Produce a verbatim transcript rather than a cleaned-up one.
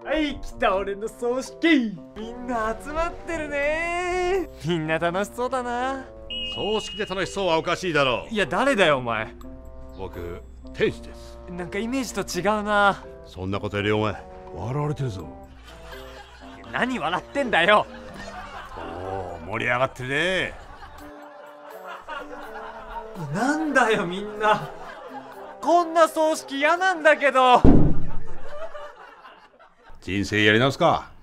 はい、来た俺の葬式。みんな集まってるね。みんな楽しそうだな。 葬式で楽しそうはおかしいだろう。 いや、誰だよお前。 僕、天使です。 なんかイメージと違うな。 そんなことよりお前、笑われてるぞ。 何笑ってんだよ。 おお、盛り上がってるね。 なんだよみんな。こんな葬式嫌なんだけど。 人生やり直すか。